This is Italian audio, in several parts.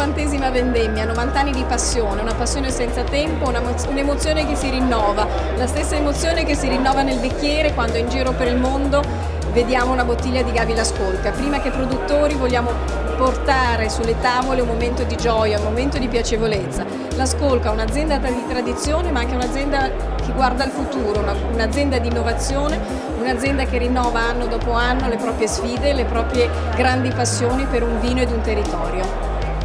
90esima vendemmia, 90 anni di passione, una passione senza tempo, un'emozione che si rinnova, la stessa emozione che si rinnova nel bicchiere quando in giro per il mondo vediamo una bottiglia di Gavi L'Ascolca. Prima che produttori vogliamo portare sulle tavole un momento di gioia, un momento di piacevolezza. L'Ascolca è un'azienda di tradizione ma anche un'azienda che guarda al futuro, un'azienda di innovazione, un'azienda che rinnova anno dopo anno le proprie sfide, le proprie grandi passioni per un vino ed un territorio.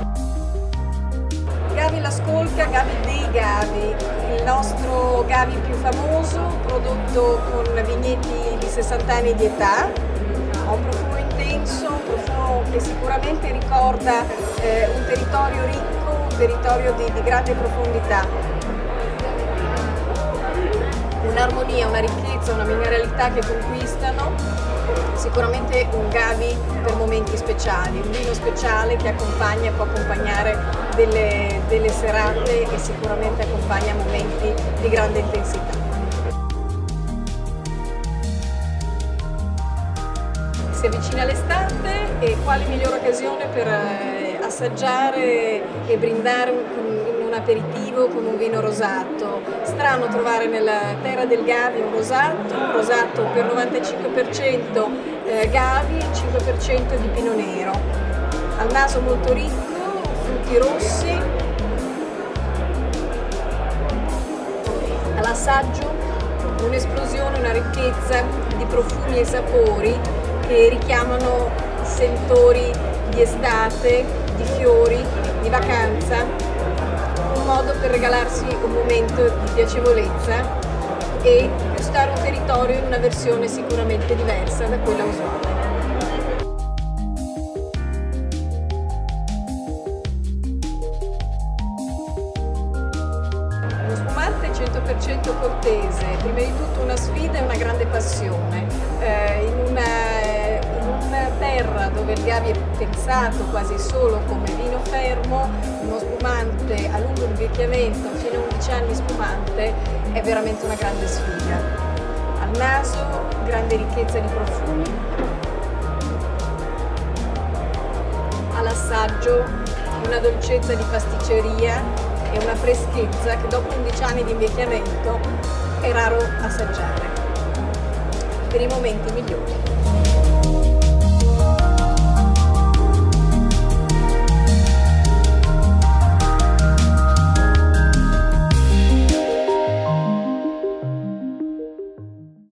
Gavi L'Ascolca, Gavi dei Gavi, il nostro Gavi più famoso, prodotto con vigneti di 60 anni di età, ha un profumo intenso, un profumo che sicuramente ricorda un territorio ricco, un territorio di grande profondità. Un'armonia, una ricchezza, una mineralità che conquistano, sicuramente un Gavi per momenti speciali, un vino speciale che accompagna, può accompagnare delle serate e sicuramente accompagna momenti di grande intensità. Si avvicina l'estate e quale migliore occasione per assaggiare e brindare un aperitivo con un vino rosato. Strano trovare nella terra del Gavi un rosato per 95% Gavi e 5% di Pinot Nero. Al naso molto ricco, frutti rossi, all'assaggio un'esplosione, una ricchezza di profumi e sapori che richiamano sentori di estate, di fiori, di vacanza, un modo per regalarsi un momento di piacevolezza e gustare un territorio in una versione sicuramente diversa da quella usuale. Uno spumante 100% cortese, prima di tutto una sfida e una grande passione. In una terra dove il Gavi è pensato quasi solo come vino fermo, uno spumante a lungo invecchiamento, fino a 11 anni spumante, è veramente una grande sfida. Al naso, grande ricchezza di profumi, all'assaggio una dolcezza di pasticceria e una freschezza che dopo 11 anni di invecchiamento è raro assaggiare, per i momenti migliori.